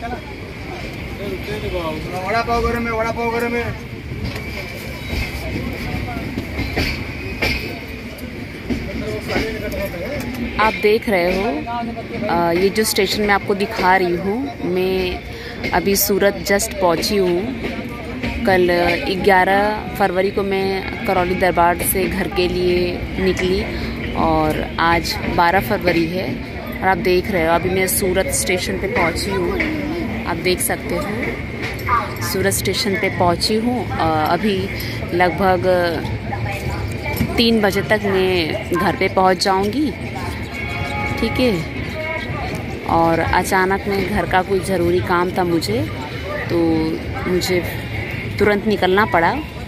वड़ा पाव गरम है, वड़ा पाव गरम है। आप देख रहे हो ये जो स्टेशन मैं आपको दिखा रही हूँ, मैं अभी सूरत जस्ट पहुँची हूँ। कल 11 फरवरी को मैं करौली दरबार से घर के लिए निकली और आज 12 फरवरी है और आप देख रहे हो अभी मैं सूरत स्टेशन पे पहुँची हूँ। आप देख सकते हो सूरत स्टेशन पे पहुँची हूँ। अभी लगभग 3 बजे तक मैं घर पे पहुँच जाऊँगी, ठीक है। और अचानक में घर का कोई ज़रूरी काम था मुझे, तो मुझे तुरंत निकलना पड़ा।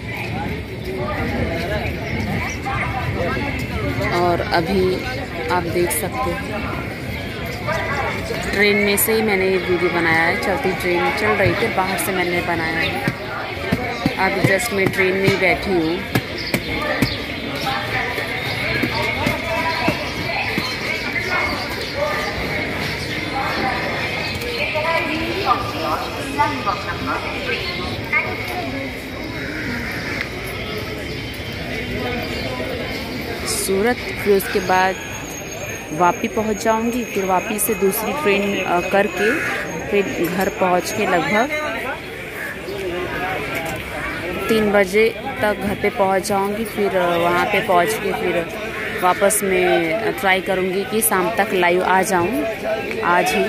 और अभी आप देख सकते हो ट्रेन में से ही मैंने ये वीडियो बनाया है। चलती ट्रेन चल रही थी, बाहर से मैंने बनाया है। अभी जस्ट मैं ट्रेन में ही बैठी हूँ। सूरत फिर उसके बाद वापी पहुंच जाऊंगी, फिर वापी से दूसरी ट्रेन करके फिर घर पहुंच के लगभग 3 बजे तक घर पे पहुंच जाऊंगी। फिर वहां पे पहुंच के फिर वापस मैं ट्राई करूंगी कि शाम तक लाइव आ जाऊं आज ही।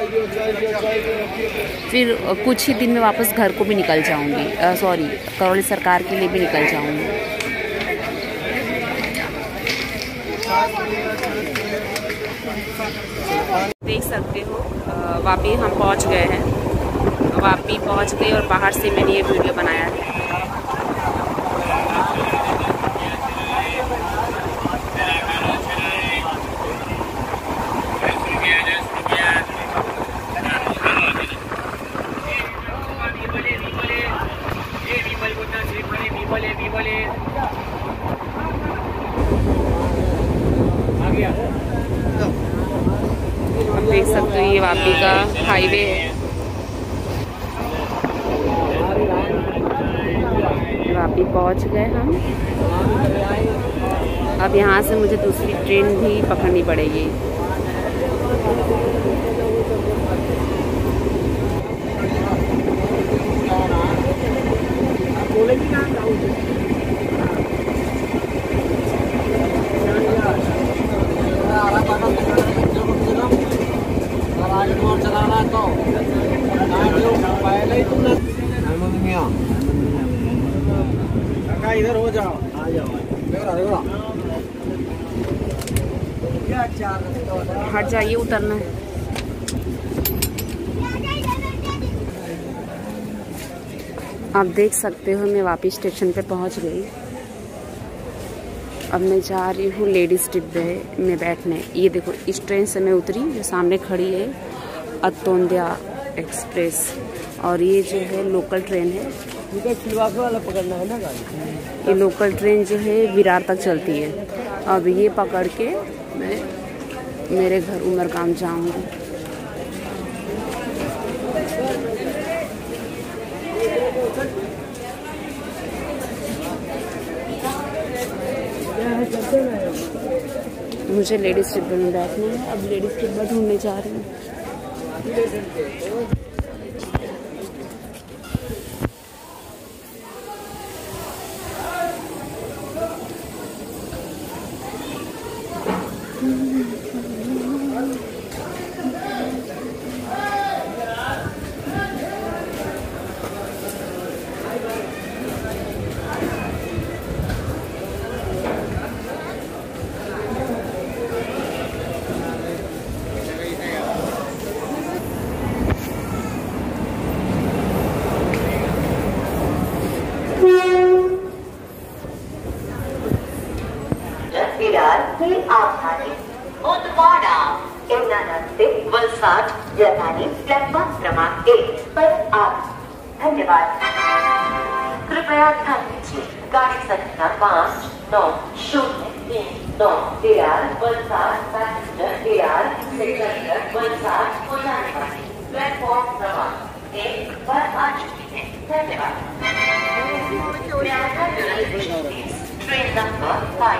फिर कुछ ही दिन में वापस घर को भी निकल जाऊंगी, सॉरी करौली सरकार के लिए भी निकल जाऊंगी। देख सकते हो वापी हम पहुंच गए हैं। वापी पहुंच गए और बाहर से मैंने ये वीडियो बनाया है। आप देख सकते हो ये वापी का हाईवे है। वापी पहुंच गए हम। अब यहाँ से मुझे दूसरी ट्रेन भी पकड़नी पड़ेगी। इधर हो जाओ, आ जाओ, हट जाइए, उतरना है। आप देख सकते हो मैं वापी स्टेशन पे पहुंच गई। अब मैं जा रही हूँ लेडीज़ डिब्बे में बैठने। ये देखो इस ट्रेन से मैं उतरी, जो सामने खड़ी है अतोंदिया एक्सप्रेस, और ये जो है लोकल ट्रेन है। वाला पकड़ना है ना गाड़ी। ये लोकल ट्रेन जो है विरार तक चलती है। अब ये पकड़ के मैं मेरे घर उमरगाम जाऊंगी। मुझे लेडीज डिब्बे में बैठना है। अब लेडीज डिब्बा ढूंढने जा रही हूँ। वलसाड जर्मनी प्लेटफॉर्म क्रमांक 1 पर आप। धन्यवाद। कृपया ध्यान दीजिए गाड़ी संख्या 5903 विरार वलसाड पैसेंजर विरार से वलसाड को जाने वाली प्लेटफॉर्म क्रमांक धन्यवाद। ट्रेन नंबर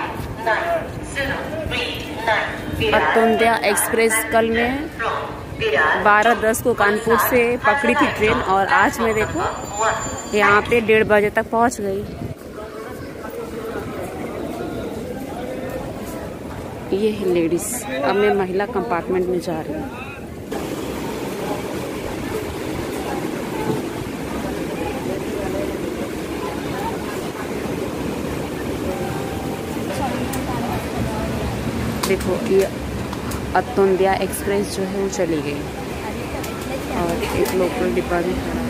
5903 अतुंध्या एक्सप्रेस कल मैं 12:10 को कानपुर से पकड़ी थी ट्रेन और आज मैं देखो यहाँ पे 1:30 बजे तक पहुँच गई। ये है लेडीज। अब मैं महिला कंपार्टमेंट में जा रही हूँ। देखो ये अतुंध्या एक्सप्रेस जो है वो चली गई और एक लोकल डिब्बा भी खड़ा है।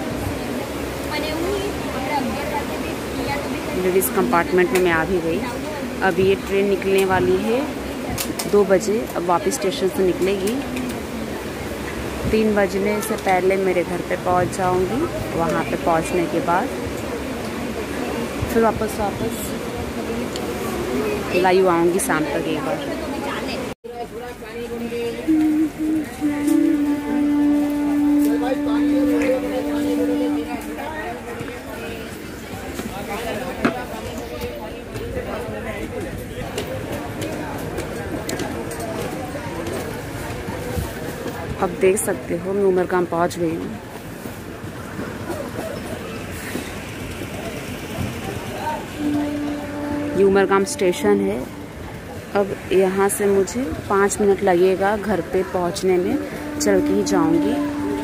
लेडीज़ कंपार्टमेंट में मैं आ भी गई। अब ये ट्रेन निकलने वाली है 2 बजे। अब वापस स्टेशन से निकलेगी। 3 बजने से पहले मेरे घर पे पहुंच जाऊंगी। वहाँ पे पहुँचने के बाद फिर वापस लाइव आऊँगी शाम तक एक बार। अब देख सकते हो मैं उमरगाम पहुंच गई हूँ। ये उमरगाम स्टेशन है। अब यहाँ से मुझे 5 मिनट लगेगा घर पे पहुँचने में। चल के ही जाऊँगी।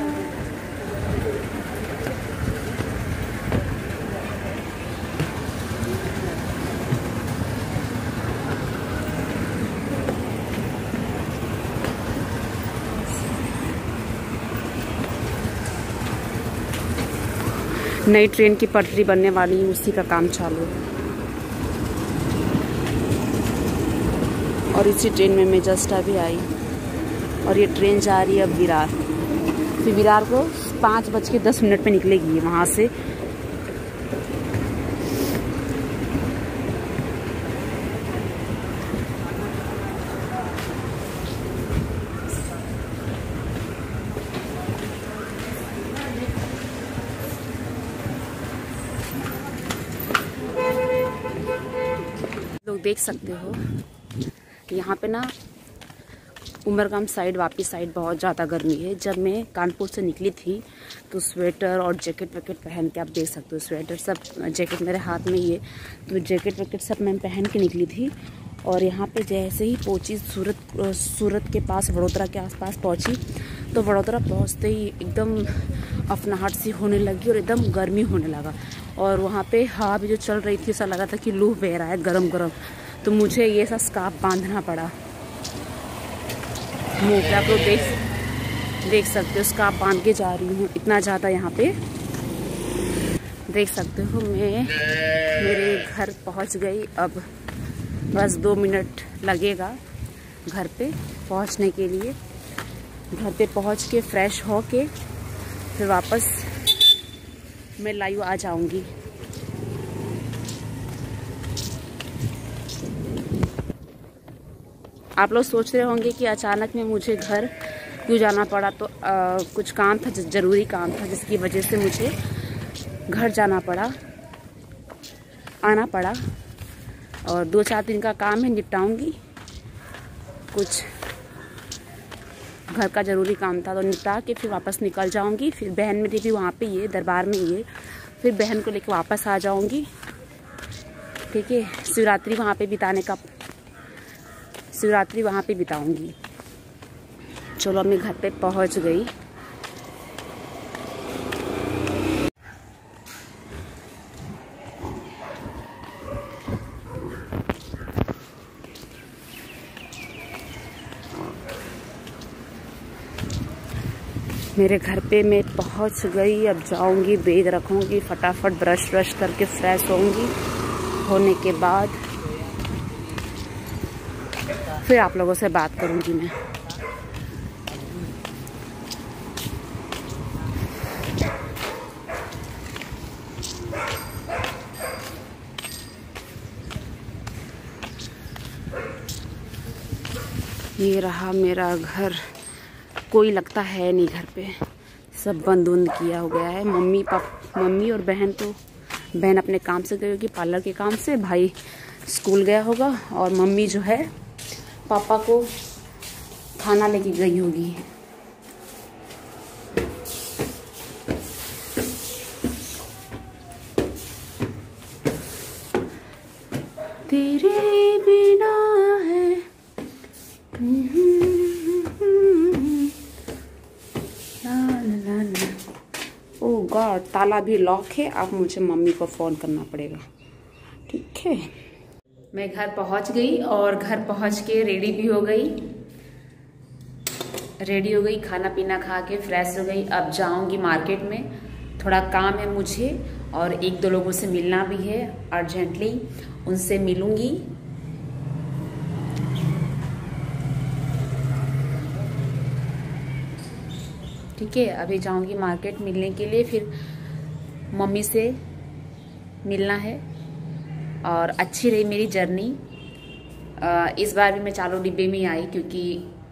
नई ट्रेन की पटरी बनने वाली है, उसी का काम चालू है। और इसी ट्रेन में मैं जस्ट अभी आई और ये ट्रेन जा रही है अब विरार। फिर विरार को 5:10 पे निकलेगी वहाँ से। लोग देख सकते हो यहाँ पे ना उमरगाम साइड वापी साइड बहुत ज़्यादा गर्मी है। जब मैं कानपुर से निकली थी तो स्वेटर और जैकेट वैकेट पहन के आप देख सकते हो। स्वेटर सब, जैकेट मेरे हाथ में ही है, तो जैकेट वैकेट सब मैं पहन के निकली थी। और यहाँ पे जैसे ही पहुँची सूरत के पास, वडोदरा के आसपास पहुँची, तो वडोदरा पहुँचते ही एकदम अफनाहट सी होने लगी और एकदम गर्मी होने लगा। और वहाँ पे हवा भी जो चल रही थी, ऐसा लगा था कि लू बह रहा है गरम गरम। तो मुझे ये सा स्कार्फ बांधना पड़ा मुँह पे। आप लोग देख सकते हो स्कार्फ बांध के जा रही हूँ। इतना ज़्यादा यहाँ पे देख सकते हो। मैं मेरे घर पहुँच गई। अब बस 2 मिनट लगेगा घर पे पहुँचने के लिए। घर पे पहुँच के फ्रेश हो के फिर वापस मैं लाइव आ जाऊँगी। आप लोग सोच रहे होंगे कि अचानक में मुझे घर क्यों जाना पड़ा। तो कुछ काम था, ज़रूरी काम था, जिसकी वजह से मुझे घर जाना पड़ा, आना पड़ा। और 2-4 दिन का काम है, निपटाऊंगी। कुछ घर का ज़रूरी काम था तो निपटा के फिर वापस निकल जाऊंगी। फिर बहन मेरी भी वहाँ पे ही है, दरबार में ही है। फिर बहन को लेकर वापस आ जाऊंगी। ठीक है, शिवरात्रि वहाँ पे बिताऊंगी। चलो मैं घर पे पहुँच गई। मेरे घर पे मैं पहुंच गई। अब जाऊंगी, बैग रखूंगी, फटाफट ब्रश करके फ्रेश होंगी। होने के बाद फिर आप लोगों से बात करूंगी मैं। ये रहा मेरा घर। कोई लगता है नहीं घर पे, सब बंद उंद किया हो गया है। मम्मी और बहन तो बहन अपने काम से गई होगी, पार्लर के काम से, भाई स्कूल गया होगा और मम्मी जो है पापा को खाना लेके गई होगी। तेरे बिना है ओह गॉड, ताला भी लॉक है। अब मुझे मम्मी को फ़ोन करना पड़ेगा। ठीक है, मैं घर पहुंच गई और घर पहुंच के रेडी भी हो गई। खाना पीना खा के फ्रेश हो गई। अब जाऊंगी मार्केट में, थोड़ा काम है मुझे और एक दो लोगों से मिलना भी है अर्जेंटली, उनसे मिलूंगी। ठीक है, अभी जाऊंगी मार्केट मिलने के लिए, फिर मम्मी से मिलना है। और अच्छी रही मेरी जर्नी। इस बार भी मैं चालू डिब्बे में आई क्योंकि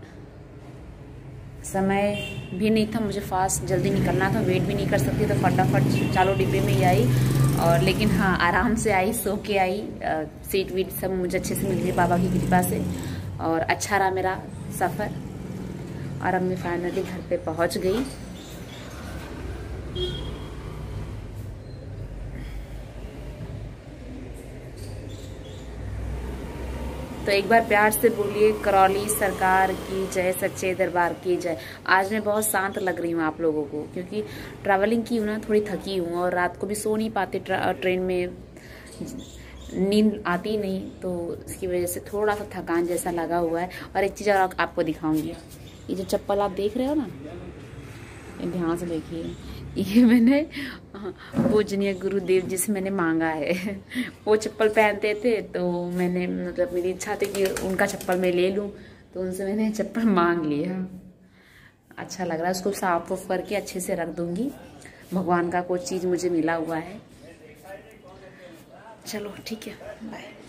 समय भी नहीं था, मुझे फास्ट जल्दी निकलना था, वेट भी नहीं कर सकती, तो फटाफट चालू डिब्बे में ही आई। और लेकिन हाँ, आराम से आई, सो के आई। सीट वीट सब मुझे अच्छे से मिल गई बाबा की कृपा से, और अच्छा रहा मेरा सफ़र। और अब मैं फाइनली घर पे पहुंच गई। तो एक बार प्यार से बोलिए करौली सरकार की जय, सच्चे दरबार की जय। आज मैं बहुत शांत लग रही हूँ आप लोगों को, क्योंकि ट्रैवलिंग की हूँ ना, थोड़ी थकी हूँ और रात को भी सो नहीं पाते, ट्रेन में नींद आती नहीं, तो इसकी वजह से थोड़ा सा थकान जैसा लगा हुआ है। और एक चीज़ और आपको दिखाऊंगी, ये जो चप्पल आप देख रहे हो ना, ये ध्यान से देखिए, ये मैंने पूजनीय गुरुदेव जी से मैंने मांगा है। वो चप्पल पहनते थे तो मैंने, मतलब मेरी इच्छा थी कि उनका चप्पल मैं ले लूं, तो उनसे मैंने चप्पल मांग लिया। अच्छा लग रहा है, उसको साफ उफ करके अच्छे से रख दूंगी। भगवान का कोई चीज़ मुझे मिला हुआ है। चलो ठीक है, बाय।